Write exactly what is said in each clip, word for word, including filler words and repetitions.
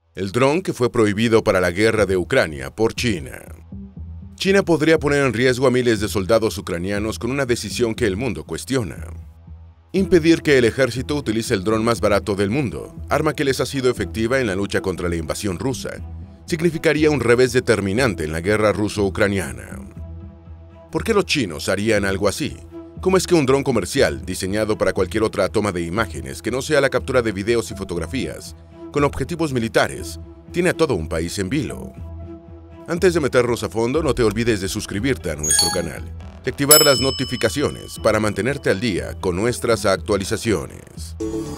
El dron que fue prohibido para la guerra de Ucrania por China. China podría poner en riesgo a miles de soldados ucranianos con una decisión que el mundo cuestiona. Impedir que el ejército utilice el dron más barato del mundo, arma que les ha sido efectiva en la lucha contra la invasión rusa, significaría un revés determinante en la guerra ruso-ucraniana. ¿Por qué los chinos harían algo así? ¿Cómo es que un dron comercial, diseñado para cualquier otra toma de imágenes que no sea la captura de videos y fotografías, con objetivos militares, tiene a todo un país en vilo? Antes de meternos a fondo, no te olvides de suscribirte a nuestro canal y activar las notificaciones para mantenerte al día con nuestras actualizaciones.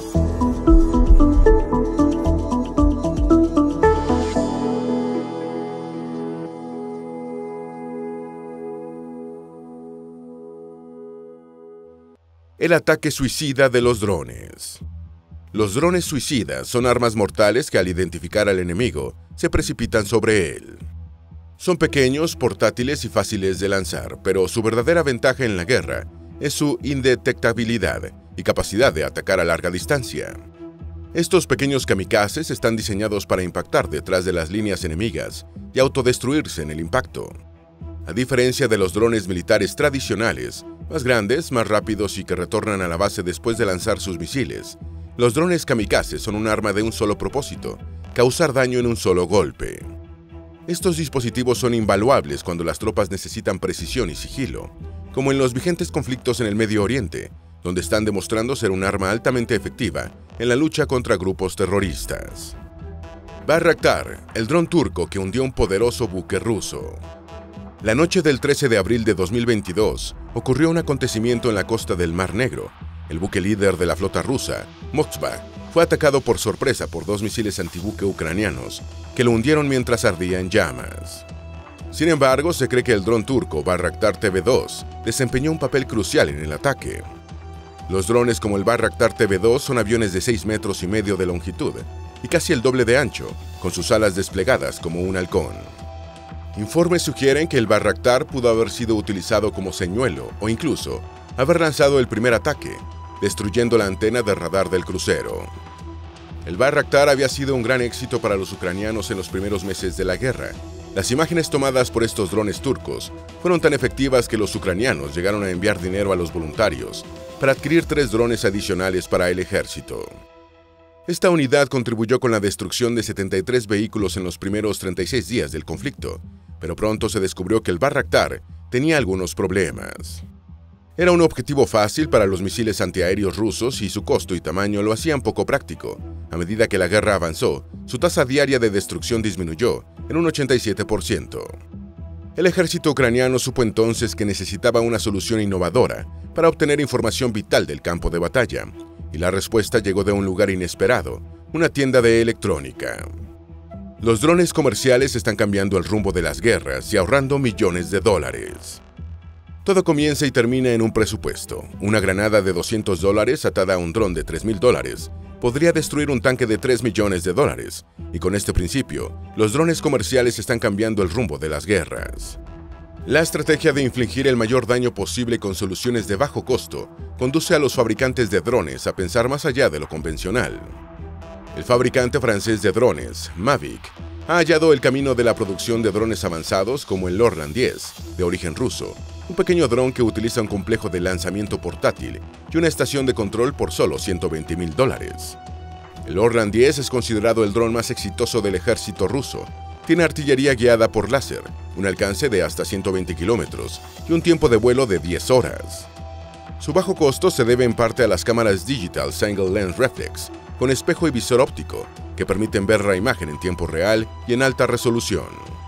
El ataque suicida de los drones. Los drones suicidas son armas mortales que al identificar al enemigo, se precipitan sobre él. Son pequeños, portátiles y fáciles de lanzar, pero su verdadera ventaja en la guerra es su indetectabilidad y capacidad de atacar a larga distancia. Estos pequeños kamikazes están diseñados para impactar detrás de las líneas enemigas y autodestruirse en el impacto. A diferencia de los drones militares tradicionales, más grandes, más rápidos y que retornan a la base después de lanzar sus misiles, los drones kamikazes son un arma de un solo propósito: causar daño en un solo golpe. Estos dispositivos son invaluables cuando las tropas necesitan precisión y sigilo, como en los vigentes conflictos en el Medio Oriente, donde están demostrando ser un arma altamente efectiva en la lucha contra grupos terroristas. Bayraktar, el dron turco que hundió un poderoso buque ruso. La noche del trece de abril de dos mil veintidós ocurrió un acontecimiento en la costa del Mar Negro. El buque líder de la flota rusa, Moskva, fue atacado por sorpresa por dos misiles antibuque ucranianos que lo hundieron mientras ardía en llamas. Sin embargo, se cree que el dron turco Bayraktar T B dos desempeñó un papel crucial en el ataque. Los drones como el Bayraktar T B dos son aviones de seis metros y medio de longitud y casi el doble de ancho, con sus alas desplegadas como un halcón. Informes sugieren que el Bayraktar pudo haber sido utilizado como señuelo o incluso haber lanzado el primer ataque, destruyendo la antena de radar del crucero. El Bayraktar había sido un gran éxito para los ucranianos en los primeros meses de la guerra. Las imágenes tomadas por estos drones turcos fueron tan efectivas que los ucranianos llegaron a enviar dinero a los voluntarios para adquirir tres drones adicionales para el ejército. Esta unidad contribuyó con la destrucción de setenta y tres vehículos en los primeros treinta y seis días del conflicto, pero pronto se descubrió que el Bayraktar tenía algunos problemas. Era un objetivo fácil para los misiles antiaéreos rusos y su costo y tamaño lo hacían poco práctico. A medida que la guerra avanzó, su tasa diaria de destrucción disminuyó en un ochenta y siete por ciento. El ejército ucraniano supo entonces que necesitaba una solución innovadora para obtener información vital del campo de batalla, y la respuesta llegó de un lugar inesperado: una tienda de electrónica. Los drones comerciales están cambiando el rumbo de las guerras y ahorrando millones de dólares. Todo comienza y termina en un presupuesto. Una granada de doscientos dólares atada a un dron de tres mil dólares podría destruir un tanque de tres millones de dólares, y con este principio, los drones comerciales están cambiando el rumbo de las guerras. La estrategia de infligir el mayor daño posible con soluciones de bajo costo conduce a los fabricantes de drones a pensar más allá de lo convencional. El fabricante francés de drones, Mavic, ha hallado el camino de la producción de drones avanzados como el Orlan diez, de origen ruso, un pequeño dron que utiliza un complejo de lanzamiento portátil y una estación de control por solo ciento veinte mil dólares. El Orlan diez es considerado el dron más exitoso del ejército ruso. Tiene artillería guiada por láser, un alcance de hasta ciento veinte kilómetros y un tiempo de vuelo de diez horas. Su bajo costo se debe en parte a las cámaras Digital Single Lens Reflex, con espejo y visor óptico, que permiten ver la imagen en tiempo real y en alta resolución.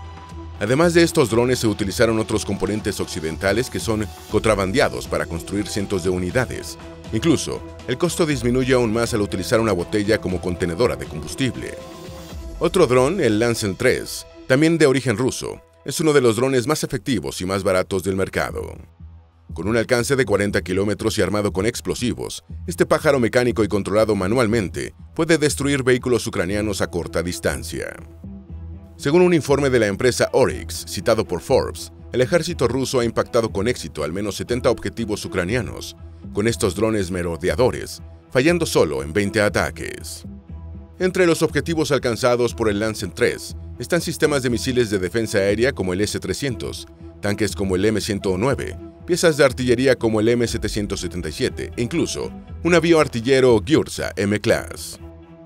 Además de estos drones, se utilizaron otros componentes occidentales que son contrabandeados para construir cientos de unidades. Incluso, el costo disminuye aún más al utilizar una botella como contenedora de combustible. Otro dron, el Lansen tres, también de origen ruso, es uno de los drones más efectivos y más baratos del mercado. Con un alcance de cuarenta kilómetros y armado con explosivos, este pájaro mecánico y controlado manualmente puede destruir vehículos ucranianos a corta distancia. Según un informe de la empresa Oryx, citado por Forbes, el ejército ruso ha impactado con éxito al menos setenta objetivos ucranianos, con estos drones merodeadores, fallando solo en veinte ataques. Entre los objetivos alcanzados por el Lancet tres están sistemas de misiles de defensa aérea como el ese trescientos, tanques como el eme ciento nueve, piezas de artillería como el eme setecientos setenta y siete e incluso un avión artillero Gyurza M-Class.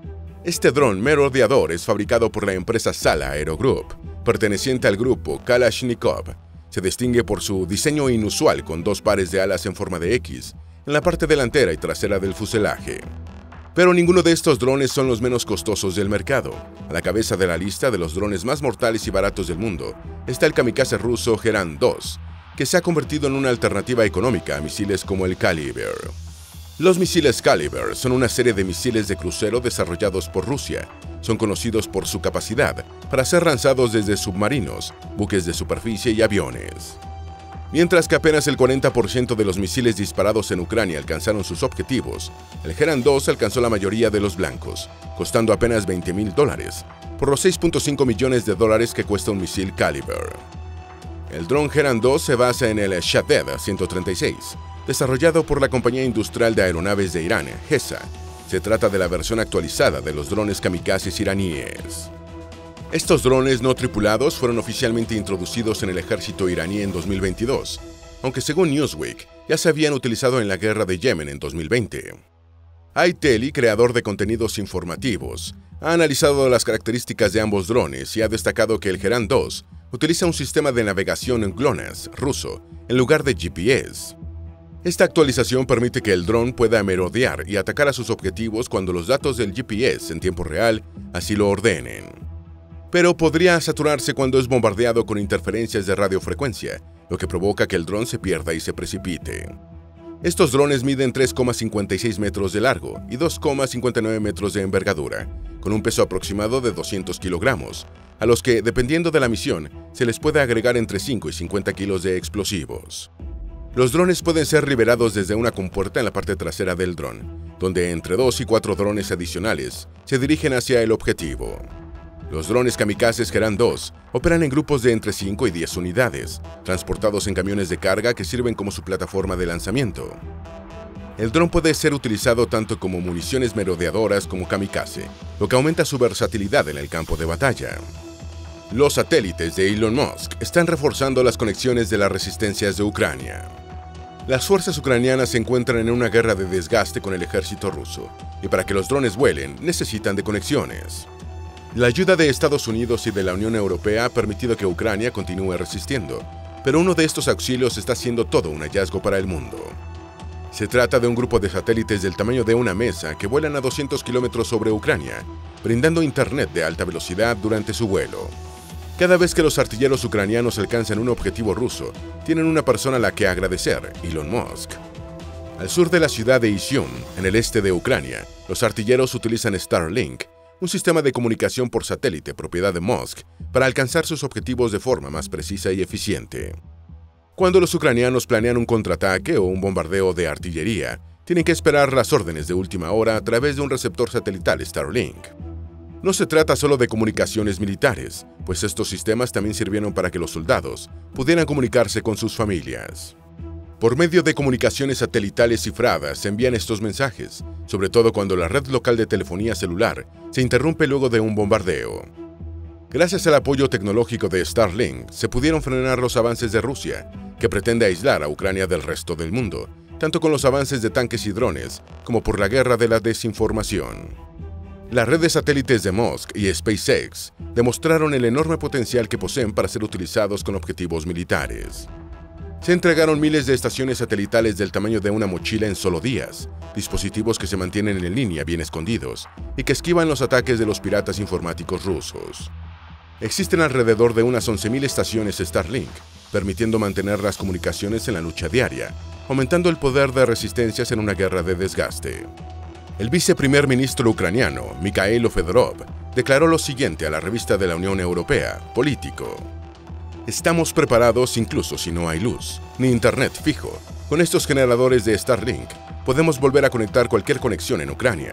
Este dron merodeador es fabricado por la empresa Sala Aero Group, perteneciente al grupo Kalashnikov. Se distingue por su diseño inusual con dos pares de alas en forma de X en la parte delantera y trasera del fuselaje. Pero ninguno de estos drones son los menos costosos del mercado. A la cabeza de la lista de los drones más mortales y baratos del mundo está el kamikaze ruso Geran dos, que se ha convertido en una alternativa económica a misiles como el Kalibr. Los misiles Kalibr son una serie de misiles de crucero desarrollados por Rusia. Son conocidos por su capacidad para ser lanzados desde submarinos, buques de superficie y aviones. Mientras que apenas el cuarenta por ciento de los misiles disparados en Ucrania alcanzaron sus objetivos, el Geran dos alcanzó la mayoría de los blancos, costando apenas veinte mil dólares, por los seis punto cinco millones de dólares que cuesta un misil Kalibr. El dron Geran dos se basa en el Shahed ciento treinta y seis, desarrollado por la compañía industrial de aeronaves de Irán, G E S A. Se trata de la versión actualizada de los drones kamikazes iraníes. Estos drones no tripulados fueron oficialmente introducidos en el ejército iraní en dos mil veintidós, aunque según Newsweek ya se habían utilizado en la guerra de Yemen en dos mil veinte. iTelly, creador de contenidos informativos, ha analizado las características de ambos drones y ha destacado que el Geran dos utiliza un sistema de navegación en GLONASS ruso en lugar de G P S. Esta actualización permite que el dron pueda merodear y atacar a sus objetivos cuando los datos del G P S en tiempo real así lo ordenen. Pero podría saturarse cuando es bombardeado con interferencias de radiofrecuencia, lo que provoca que el dron se pierda y se precipite. Estos drones miden tres coma cincuenta y seis metros de largo y dos coma cincuenta y nueve metros de envergadura, con un peso aproximado de doscientos kilogramos, a los que, dependiendo de la misión, se les puede agregar entre cinco y cincuenta kilos de explosivos. Los drones pueden ser liberados desde una compuerta en la parte trasera del dron, donde entre dos y cuatro drones adicionales se dirigen hacia el objetivo. Los drones kamikazes Geran dos operan en grupos de entre cinco y diez unidades, transportados en camiones de carga que sirven como su plataforma de lanzamiento. El dron puede ser utilizado tanto como municiones merodeadoras como kamikaze, lo que aumenta su versatilidad en el campo de batalla. Los satélites de Elon Musk están reforzando las conexiones de las resistencias de Ucrania. Las fuerzas ucranianas se encuentran en una guerra de desgaste con el ejército ruso, y para que los drones vuelen necesitan de conexiones. La ayuda de Estados Unidos y de la Unión Europea ha permitido que Ucrania continúe resistiendo, pero uno de estos auxilios está siendo todo un hallazgo para el mundo. Se trata de un grupo de satélites del tamaño de una mesa que vuelan a doscientos kilómetros sobre Ucrania, brindando internet de alta velocidad durante su vuelo. Cada vez que los artilleros ucranianos alcanzan un objetivo ruso, tienen una persona a la que agradecer, Elon Musk. Al sur de la ciudad de Izium, en el este de Ucrania, los artilleros utilizan Starlink, un sistema de comunicación por satélite propiedad de Musk, para alcanzar sus objetivos de forma más precisa y eficiente. Cuando los ucranianos planean un contraataque o un bombardeo de artillería, tienen que esperar las órdenes de última hora a través de un receptor satelital Starlink. No se trata solo de comunicaciones militares, pues estos sistemas también sirvieron para que los soldados pudieran comunicarse con sus familias. Por medio de comunicaciones satelitales cifradas se envían estos mensajes, sobre todo cuando la red local de telefonía celular se interrumpe luego de un bombardeo. Gracias al apoyo tecnológico de Starlink, se pudieron frenar los avances de Rusia, que pretende aislar a Ucrania del resto del mundo, tanto con los avances de tanques y drones, como por la guerra de la desinformación. La red de satélites de Musk y SpaceX demostraron el enorme potencial que poseen para ser utilizados con objetivos militares. Se entregaron miles de estaciones satelitales del tamaño de una mochila en solo días, dispositivos que se mantienen en línea bien escondidos y que esquivan los ataques de los piratas informáticos rusos. Existen alrededor de unas once mil estaciones Starlink, permitiendo mantener las comunicaciones en la lucha diaria, aumentando el poder de resistencias en una guerra de desgaste. El viceprimer ministro ucraniano, Mikhailo Fedorov, declaró lo siguiente a la revista de la Unión Europea, Político. Estamos preparados incluso si no hay luz, ni internet fijo. Con estos generadores de Starlink, podemos volver a conectar cualquier conexión en Ucrania.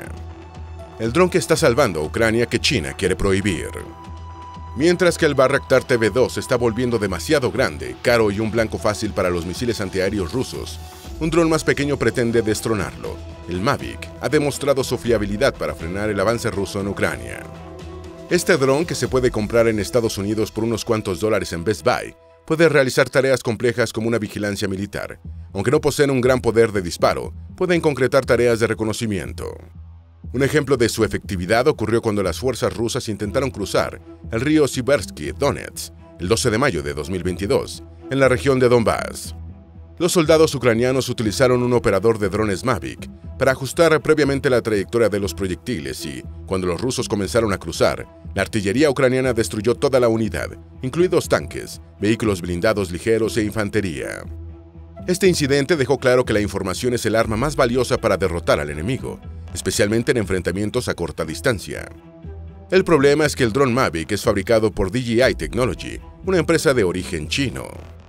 El dron que está salvando a Ucrania que China quiere prohibir. Mientras que el Bayraktar T B dos está volviendo demasiado grande, caro y un blanco fácil para los misiles antiaéreos rusos, un dron más pequeño pretende destronarlo, el Mavic, ha demostrado su fiabilidad para frenar el avance ruso en Ucrania. Este dron, que se puede comprar en Estados Unidos por unos cuantos dólares en Best Buy, puede realizar tareas complejas como una vigilancia militar. Aunque no poseen un gran poder de disparo, pueden concretar tareas de reconocimiento. Un ejemplo de su efectividad ocurrió cuando las fuerzas rusas intentaron cruzar el río Siversky Donets el doce de mayo de dos mil veintidós, en la región de Donbass. Los soldados ucranianos utilizaron un operador de drones Mavic para ajustar previamente la trayectoria de los proyectiles y, cuando los rusos comenzaron a cruzar, la artillería ucraniana destruyó toda la unidad, incluidos tanques, vehículos blindados ligeros e infantería. Este incidente dejó claro que la información es el arma más valiosa para derrotar al enemigo, especialmente en enfrentamientos a corta distancia. El problema es que el dron Mavic es fabricado por D J I Technology, una empresa de origen chino.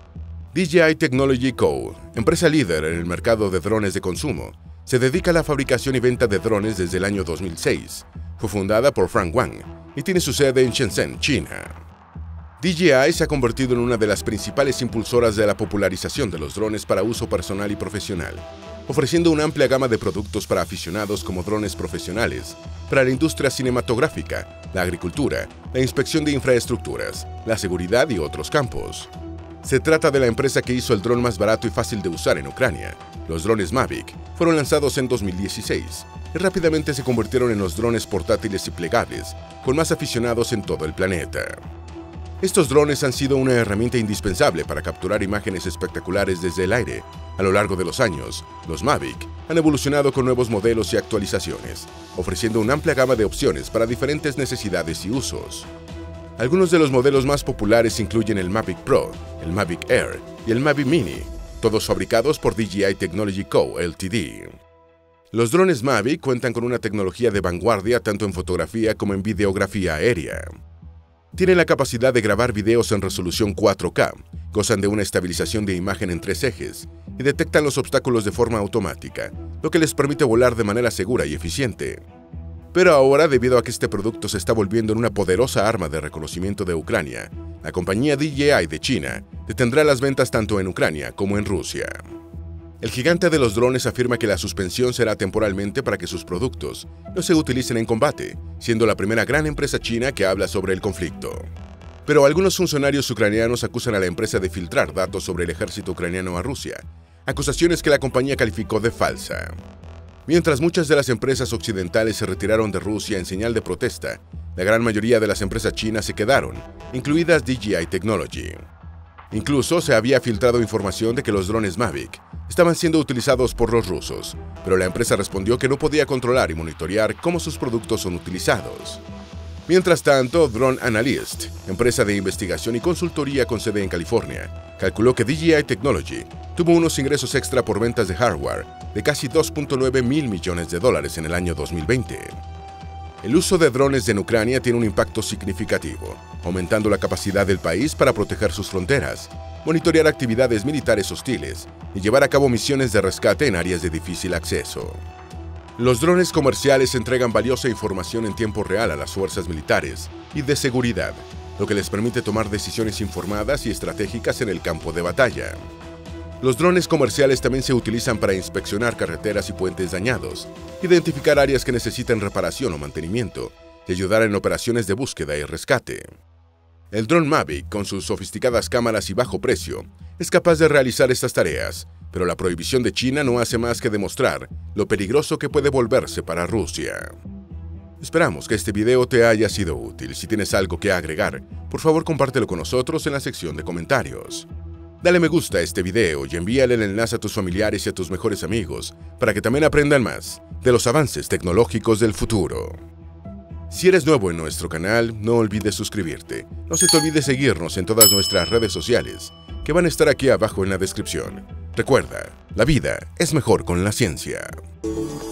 D J I Technology Co., empresa líder en el mercado de drones de consumo, se dedica a la fabricación y venta de drones desde el año dos mil seis. Fue fundada por Frank Wang y tiene su sede en Shenzhen, China. D J I se ha convertido en una de las principales impulsoras de la popularización de los drones para uso personal y profesional, ofreciendo una amplia gama de productos para aficionados como drones profesionales, para la industria cinematográfica, la agricultura, la inspección de infraestructuras, la seguridad y otros campos. Se trata de la empresa que hizo el dron más barato y fácil de usar en Ucrania. Los drones Mavic fueron lanzados en dos mil dieciséis y rápidamente se convirtieron en los drones portátiles y plegables con más aficionados en todo el planeta. Estos drones han sido una herramienta indispensable para capturar imágenes espectaculares desde el aire. A lo largo de los años, los Mavic han evolucionado con nuevos modelos y actualizaciones, ofreciendo una amplia gama de opciones para diferentes necesidades y usos. Algunos de los modelos más populares incluyen el Mavic Pro, el Mavic Air y el Mavic Mini, todos fabricados por D J I Technology Co. Ltd. Los drones Mavic cuentan con una tecnología de vanguardia tanto en fotografía como en videografía aérea. Tienen la capacidad de grabar videos en resolución cuatro K, gozan de una estabilización de imagen en tres ejes y detectan los obstáculos de forma automática, lo que les permite volar de manera segura y eficiente. Pero ahora, debido a que este producto se está volviendo en una poderosa arma de reconocimiento de Ucrania, la compañía D J I de China detendrá las ventas tanto en Ucrania como en Rusia. El gigante de los drones afirma que la suspensión será temporalmente para que sus productos no se utilicen en combate, siendo la primera gran empresa china que habla sobre el conflicto. Pero algunos funcionarios ucranianos acusan a la empresa de filtrar datos sobre el ejército ucraniano a Rusia, acusaciones que la compañía calificó de falsa. Mientras muchas de las empresas occidentales se retiraron de Rusia en señal de protesta, la gran mayoría de las empresas chinas se quedaron, incluidas D J I Technology. Incluso se había filtrado información de que los drones Mavic estaban siendo utilizados por los rusos, pero la empresa respondió que no podía controlar y monitorear cómo sus productos son utilizados. Mientras tanto, Drone Analyst, empresa de investigación y consultoría con sede en California, calculó que D J I Technology tuvo unos ingresos extra por ventas de hardware de casi dos punto nueve mil millones de dólares en el año dos mil veinte. El uso de drones en Ucrania tiene un impacto significativo, aumentando la capacidad del país para proteger sus fronteras, monitorear actividades militares hostiles y llevar a cabo misiones de rescate en áreas de difícil acceso. Los drones comerciales entregan valiosa información en tiempo real a las fuerzas militares y de seguridad, lo que les permite tomar decisiones informadas y estratégicas en el campo de batalla. Los drones comerciales también se utilizan para inspeccionar carreteras y puentes dañados, identificar áreas que necesitan reparación o mantenimiento y ayudar en operaciones de búsqueda y rescate. El dron Mavic, con sus sofisticadas cámaras y bajo precio, es capaz de realizar estas tareas, pero la prohibición de China no hace más que demostrar lo peligroso que puede volverse para Rusia. Esperamos que este video te haya sido útil. Si tienes algo que agregar, por favor compártelo con nosotros en la sección de comentarios. Dale me gusta a este video y envíale el enlace a tus familiares y a tus mejores amigos para que también aprendan más de los avances tecnológicos del futuro. Si eres nuevo en nuestro canal, no olvides suscribirte. No se te olvide seguirnos en todas nuestras redes sociales, que van a estar aquí abajo en la descripción. Recuerda, la vida es mejor con la ciencia.